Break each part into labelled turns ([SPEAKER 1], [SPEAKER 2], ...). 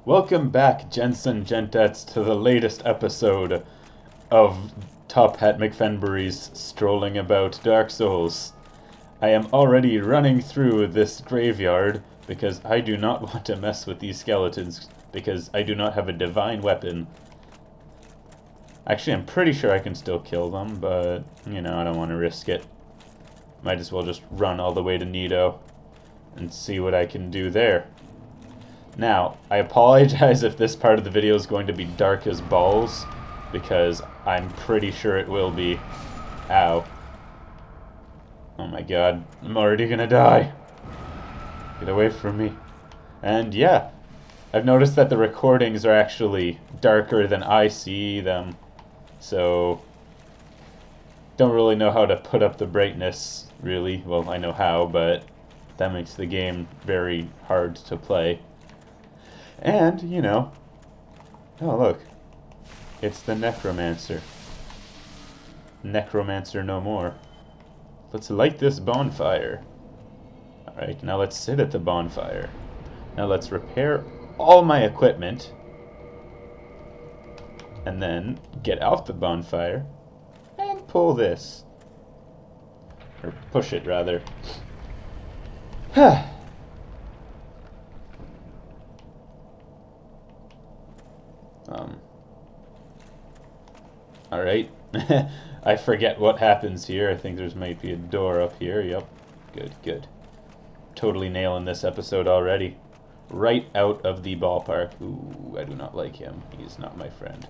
[SPEAKER 1] Welcome back, Gents and Gentettes, to the latest episode of Top Hat McFenbury's Strolling About Dark Souls. I am already running through this graveyard because I do not want to mess with these skeletons because I do not have a divine weapon. Actually, I'm pretty sure I can still kill them, but, you know, I don't want to risk it. Might as well just run all the way to Nido and see what I can do there. Now, I apologize if this part of the video is going to be dark as balls, because I'm pretty sure it will be. Ow. Oh my god, I'm already gonna die. Get away from me. And yeah, I've noticed that the recordings are actually darker than I see them, so don't really know how to put up the brightness, really. Well, I know how, but that makes the game very hard to play. And, you know, oh look, it's the Necromancer. Necromancer no more. Let's light this bonfire. Alright, now let's sit at the bonfire. Now let's repair all my equipment. And then get out the bonfire and pull this. Or push it, rather. Alright. I forget what happens here. I think there's might be a door up here. Yep. Good, good. Totally nailing this episode already. Right out of the ballpark. Ooh, I do not like him. He's not my friend.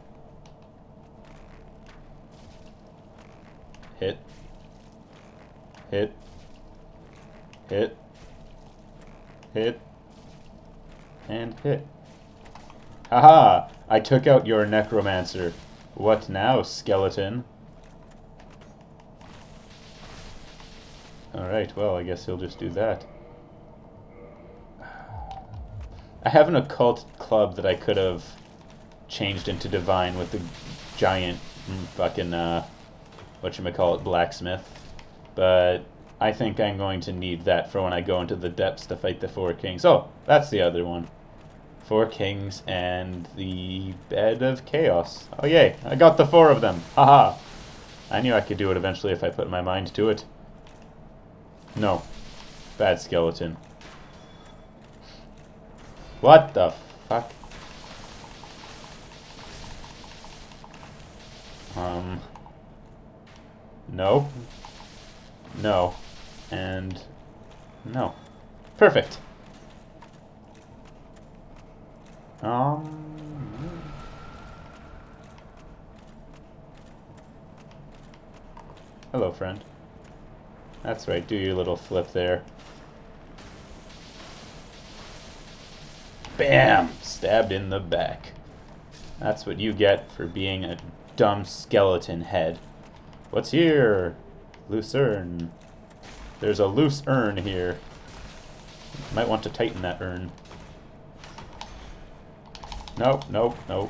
[SPEAKER 1] Hit. Hit. Hit. Hit. And hit. Haha! I took out your Necromancer. What now, skeleton? Alright, well, I guess he'll just do that. I have an occult club that I could have changed into divine with the giant fucking, whatchamacallit, blacksmith. But I think I'm going to need that for when I go into the depths to fight the Four Kings. Oh, that's the other one. Four Kings and the Bed of Chaos. Oh yay, I got the 4 of them. Haha. I knew I could do it eventually if I put my mind to it. No. Bad skeleton. What the fuck? No. No. And no. Perfect. Hello, friend. That's right, do your little flip there. Bam! Stabbed in the back. That's what you get for being a dumb skeleton head. What's here? Loose urn. There's a loose urn here. Might want to tighten that urn. Nope, nope, nope.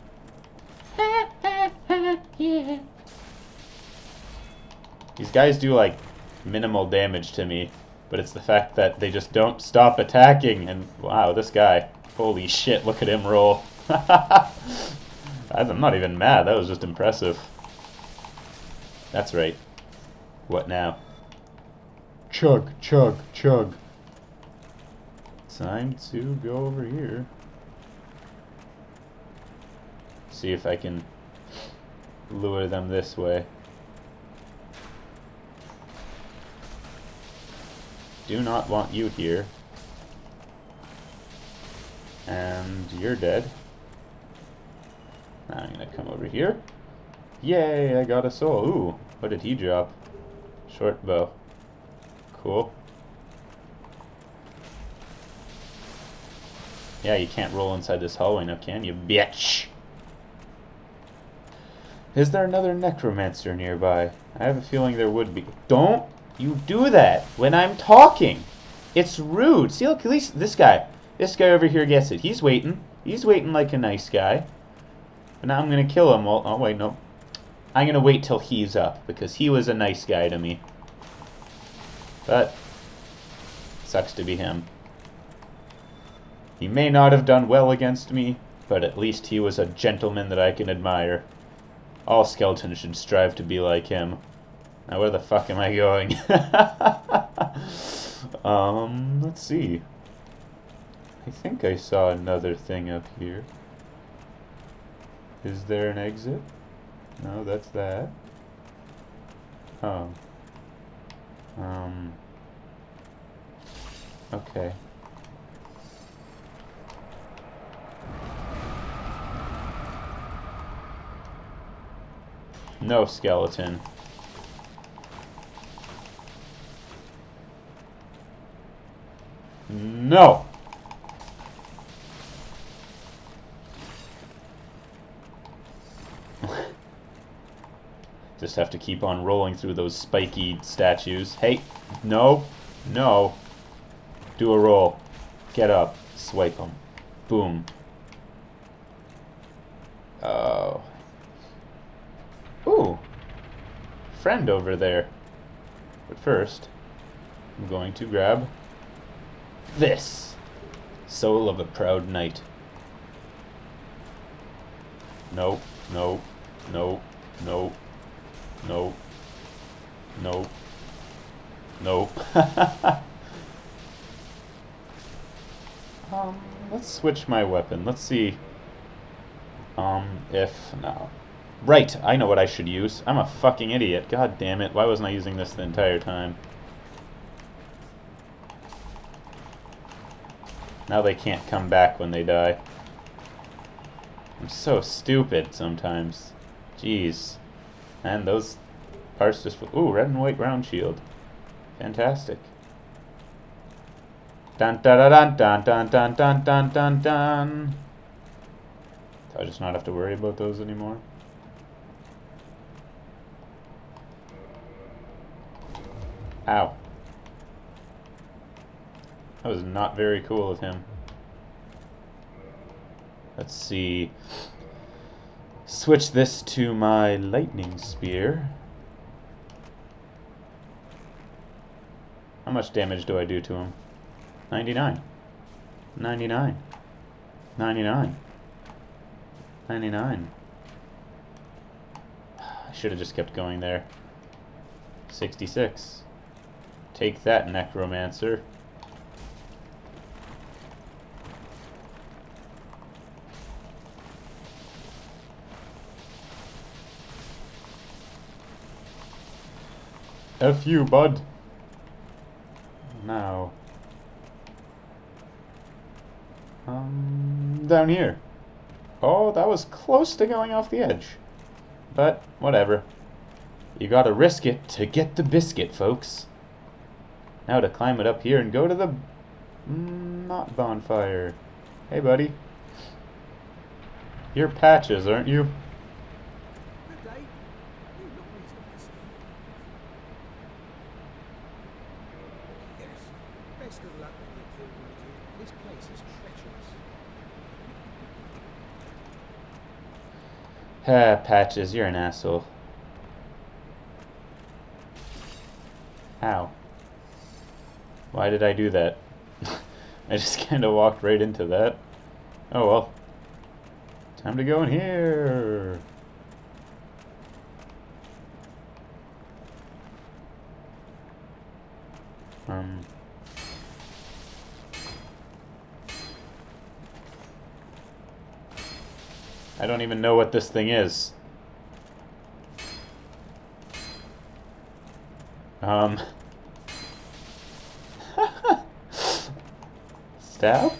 [SPEAKER 1] Yeah. These guys do, like, minimal damage to me, but it's the fact that they just don't stop attacking, and wow, this guy, holy shit, look at him roll. I'm not even mad, that was just impressive. That's right. What now? Chug, chug, chug. Time to go over here. See if I can lure them this way. Do not want you here. And you're dead. Now I'm gonna come over here. Yay, I got a soul. Ooh, what did he drop? Short bow. Cool. Yeah, you can't roll inside this hallway now, can you, bitch? Is there another Necromancer nearby? I have a feeling there would be. Don't you do that when I'm talking. It's rude. See, look, at least this guy. This guy over here gets it. He's waiting. He's waiting like a nice guy. But now I'm going to kill him. Well, oh, wait, no. I'm going to wait till he's up, because he was a nice guy to me. But sucks to be him. He may not have done well against me, but at least he was a gentleman that I can admire. All skeletons should strive to be like him. Now where the fuck am I going? Let's see. I think I saw another thing up here. Is there an exit? No, that's that. Oh. Okay. No skeleton. No! Just have to keep on rolling through those spiky statues. Hey! No! No! Do a roll. Get up. Swipe them. Boom. Oh. Ooh! Friend over there. But first, I'm going to grab this. Soul of a proud knight. Nope. Nope. Nope. Nope. Nope. Nope. Nope. Let's switch my weapon. Let's see. If... No. Right, I know what I should use. I'm a fucking idiot. God damn it. Why wasn't I using this the entire time? Now they can't come back when they die. I'm so stupid sometimes. Jeez. And those parts just... Ooh, red and white round shield. Fantastic. Dun dun dun dun dun dun dun dun dun dun. Do I just not have to worry about those anymore? Ow. That was not very cool of him. Let's see. Switch this to my lightning spear. How much damage do I do to him? 99. 99. 99. 99. I should have just kept going there. 66. Take that, necromancer. F you, bud. Now. Down here. Oh, that was close to going off the edge. But, whatever. You gotta risk it to get the biscuit, folks. Now to climb it up here and go to the... not bonfire. Hey, buddy. You're Patches, aren't you? Ah, Patches, you're an asshole. How? Why did I do that? I just kind of walked right into that. Oh well. Time to go in here. I don't even know what this thing is. Stab?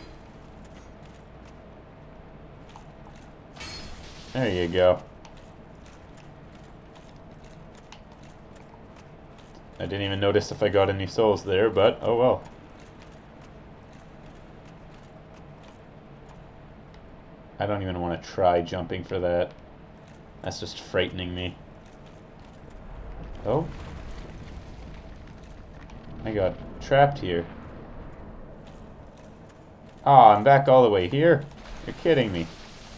[SPEAKER 1] There you go. I didn't even notice if I got any souls there, but oh well. I don't even want to try jumping for that. That's just frightening me. Oh. I got trapped here. Ah, I'm back all the way here? You're kidding me.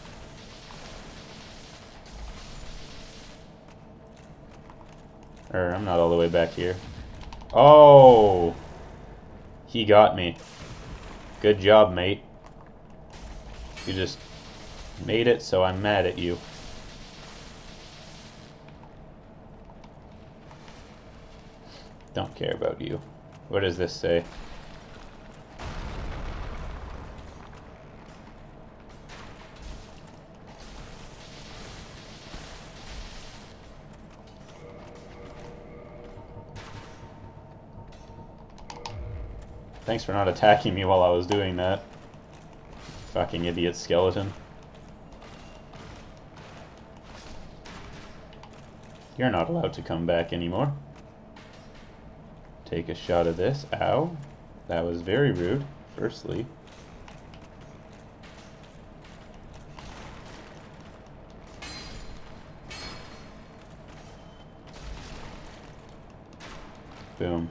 [SPEAKER 1] I'm not all the way back here. Oh! He got me. Good job, mate. You just made it, so I'm mad at you. Don't care about you. What does this say? Thanks for not attacking me while I was doing that. Fucking idiot skeleton. You're not allowed to come back anymore. Take a shot of this. Ow. That was very rude, firstly. Boom.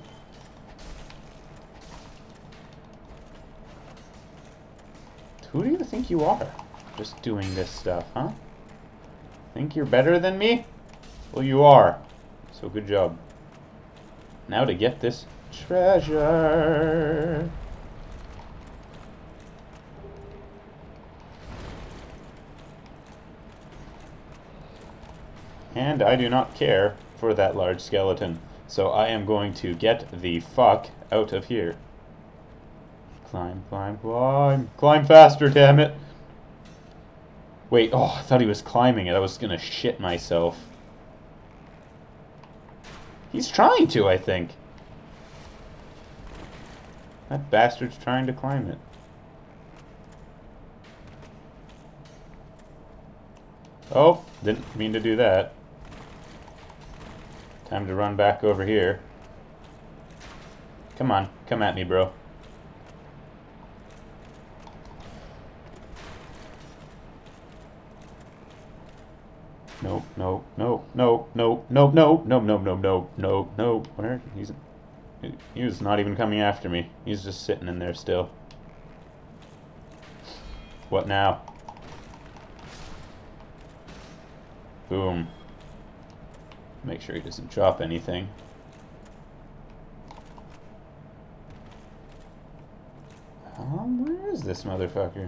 [SPEAKER 1] Who do you think you are? Just doing this stuff, huh? Think you're better than me? Well, you are. So good job. Now to get this treasure. And I do not care for that large skeleton. So I am going to get the fuck out of here. Climb, climb, climb. Climb faster, damn it. Wait, oh, I thought he was climbing it. I was gonna shit myself. He's trying to, I think. That bastard's trying to climb it. Oh, didn't mean to do that. Time to run back over here. Come on, come at me, bro. No, no, no, no, no, no, no, no, no, no, no, no, no. Where? He was not even coming after me. He's just sitting in there still. What now? Boom. Make sure he doesn't drop anything. Where is this motherfucker?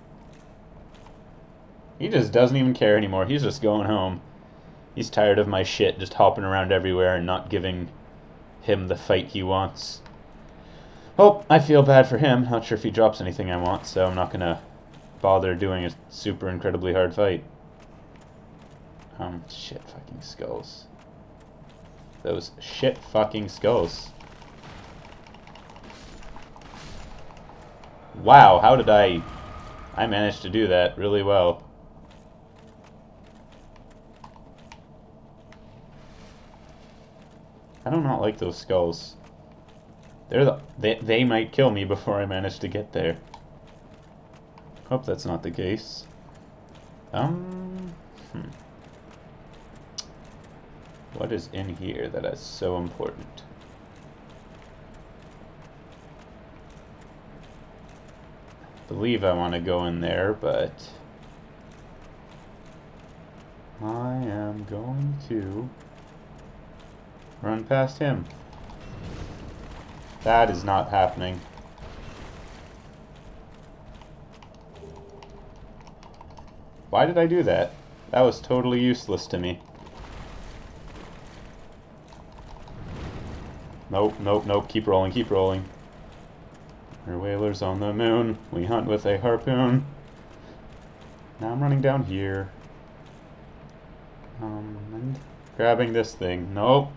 [SPEAKER 1] He just doesn't even care anymore. He's just going home. He's tired of my shit just hopping around everywhere and not giving him the fight he wants. Oh, I feel bad for him. Not sure if he drops anything I want, so I'm not gonna bother doing a super incredibly hard fight. Shit fucking skulls. Those shit fucking skulls. Wow, how did I managed to do that really well. I do not like those skulls. They might kill me before I manage to get there. Hope that's not the case. What is in here that is so important? I believe I want to go in there, but I am going to run past him. That is not happening. Why did I do that? That was totally useless to me. Nope, nope, nope. Keep rolling, keep rolling. We're whalers on the moon. We hunt with a harpoon. Now I'm running down here. And grabbing this thing. Nope.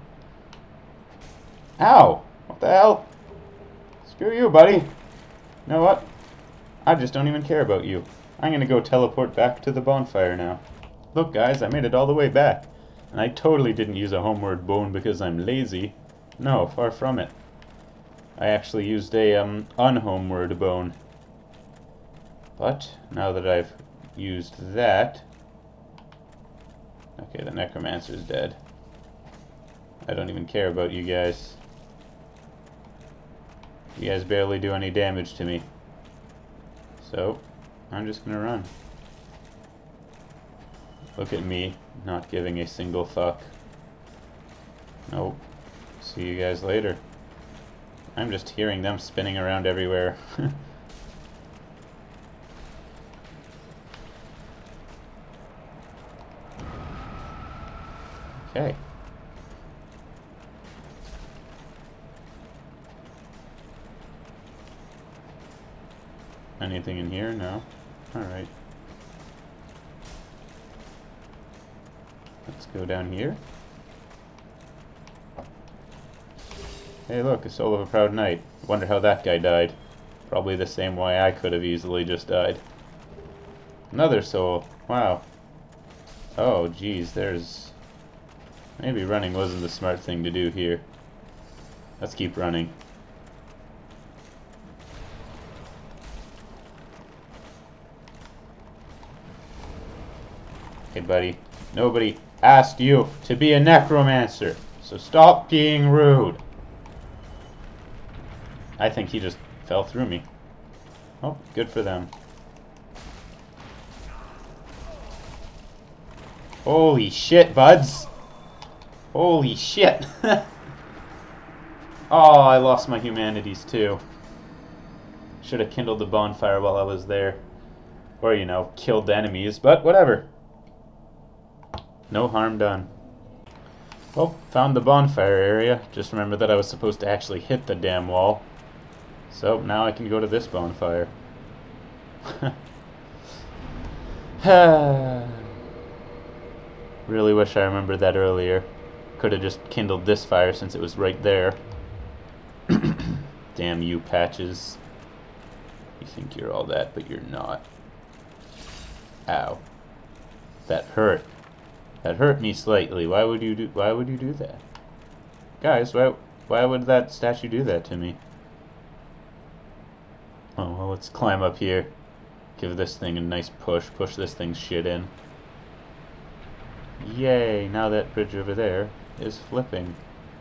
[SPEAKER 1] Ow! What the hell? Screw you, buddy. You know what? I just don't even care about you. I'm gonna go teleport back to the bonfire now. Look, guys, I made it all the way back. And I totally didn't use a homeward bone because I'm lazy. No, far from it. I actually used a unhomeward bone. But now that I've used that, okay, the necromancer's dead. I don't even care about you guys. You guys barely do any damage to me. So, I'm just gonna run. Look at me, not giving a single fuck. Nope. See you guys later. I'm just hearing them spinning around everywhere. Okay. Anything in here? No. Alright. Let's go down here. Hey look, a soul of a proud knight. Wonder how that guy died. Probably the same way I could have easily just died. Another soul. Wow. Oh, geez, there's... Maybe running wasn't the smart thing to do here. Let's keep running. Hey, buddy. Nobody asked you to be a necromancer, so stop being rude. I think he just fell through me. Oh, good for them. Holy shit, buds! Holy shit! Oh, I lost my humanities too. Should have kindled the bonfire while I was there. Or, you know, killed the enemies, but whatever. No harm done. Well, found the bonfire area. Just remember that I was supposed to actually hit the damn wall. So, now I can go to this bonfire. Really wish I remembered that earlier. Could have just kindled this fire since it was right there. Damn you, Patches. You think you're all that, but you're not. Ow. That hurt. That hurt me slightly. Why would you do that? Guys, why would that statue do that to me? Oh, well, let's climb up here. Give this thing a nice push. Push this thing's shit in. Yay, now that bridge over there is flipping.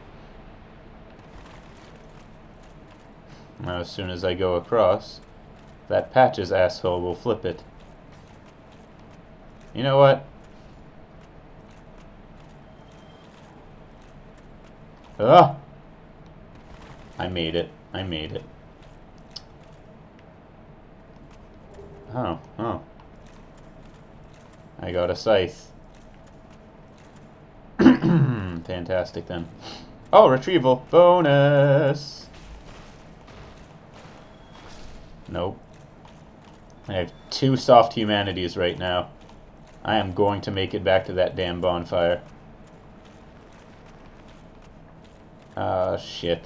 [SPEAKER 1] Now as soon as I go across, that Patches asshole will flip it. You know what? Ah! I made it. I made it. Oh. I got a scythe. Fantastic then. Oh, retrieval bonus! Nope. I have 2 soft humanities right now. I am going to make it back to that damn bonfire. Ah, shit.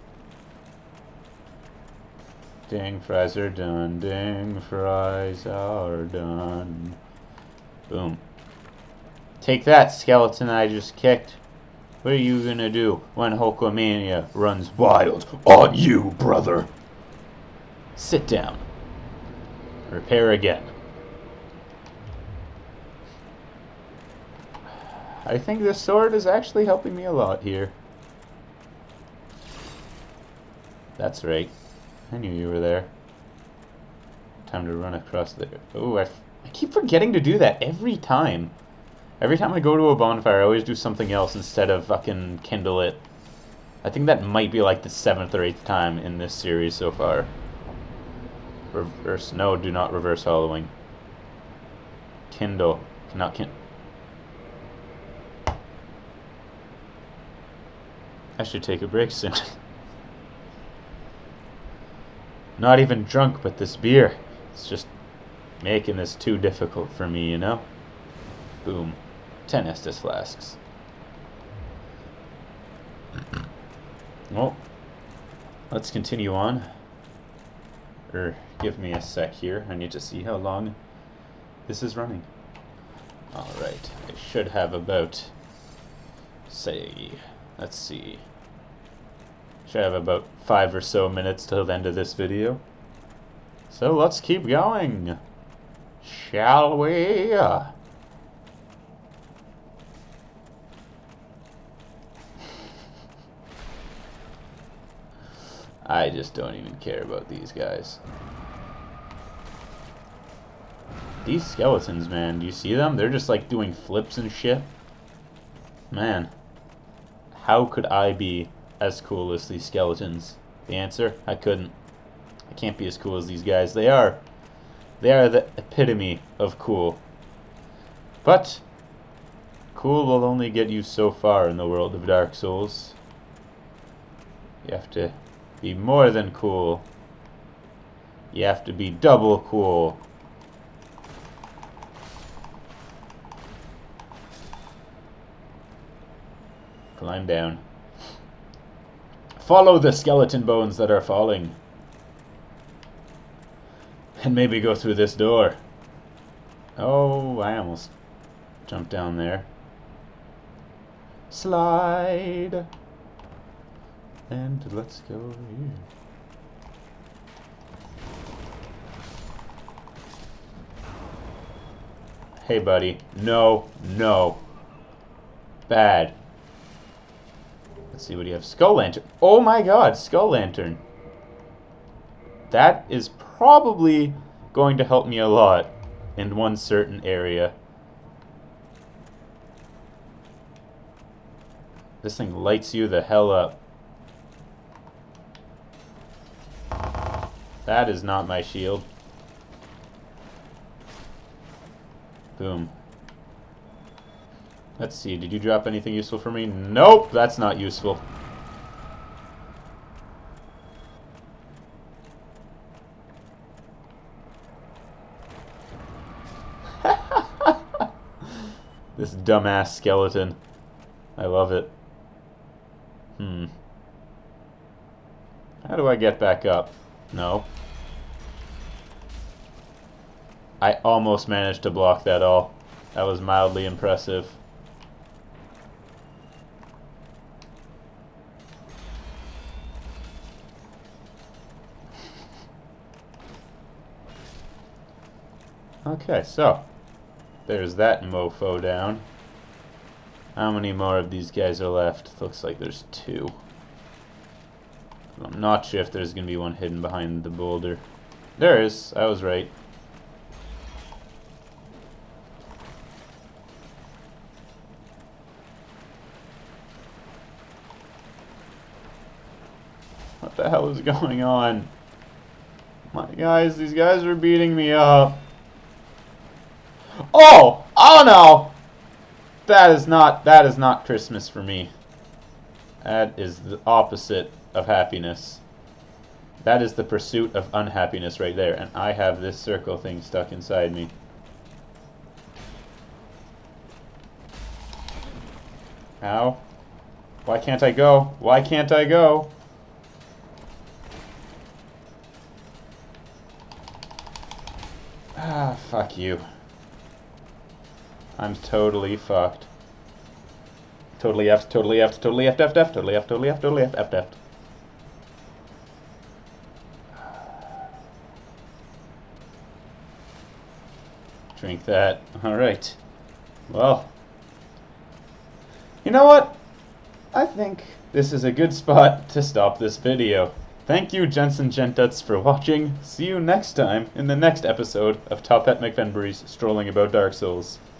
[SPEAKER 1] Dang fries are done. Dang fries are done. Boom. Take that, skeleton I just kicked. What are you gonna do when Hulkamania runs wild on you, brother? Sit down. Repair again. I think this sword is actually helping me a lot here. That's right. I knew you were there. Time to run across there. Oh, I keep forgetting to do that every time. Every time I go to a bonfire, I always do something else instead of fucking kindle it. I think that might be like the 7th or 8th time in this series so far. Reverse. No, do not reverse hollowing. Kindle. Cannot kindle. I should take a break soon. Not even drunk, but this beer. It's just making this too difficult for me, you know? Boom. 10 Estus flasks. Well, let's continue on. Give me a sec here. I need to see how long this is running. Alright. I should have about, say, let's see. Should have about 5 or so minutes till the end of this video. So let's keep going. Shall we? I just don't even care about these guys. These skeletons, man, do you see them? They're just like doing flips and shit. Man, how could I be as cool as these skeletons? The answer, I couldn't. I can't be as cool as these guys. They are the epitome of cool. But cool will only get you so far in the world of Dark Souls. You have to be more than cool. You have to be double cool. Climb down. Follow the skeleton bones that are falling. And maybe go through this door. Oh, I almost jumped down there. Slide. And let's go over here. Hey, buddy. No, no. Bad. Let's see what do you have. Skull Lantern. Oh my god, Skull Lantern. That is probably going to help me a lot in one certain area. This thing lights you the hell up. That is not my shield. Boom. Let's see, did you drop anything useful for me? Nope, that's not useful. This dumbass skeleton. I love it. How do I get back up? No. I almost managed to block that all. That was mildly impressive. Okay, so there's that mofo down. How many more of these guys are left? Looks like there's 2. I'm not sure if there's going to be one hidden behind the boulder. There is. I was right. What the hell is going on? My guys, these guys are beating me up. Oh! Oh no! That is not Christmas for me. That is the opposite of happiness. That is the pursuit of unhappiness right there, and I have this circle thing stuck inside me. Ow. Why can't I go? Why can't I go? Ah, fuck you. I'm totally fucked. Totally effed, totally effed, totally effed, effed, effed, totally effed, totally effed, totally effed, effed, effed. Drink that. Alright. Well. You know what? I think this is a good spot to stop this video. Thank you, Gents and Gentettes, for watching. See you next time in the next episode of Top Hat McVenbury's Strolling About Dark Souls.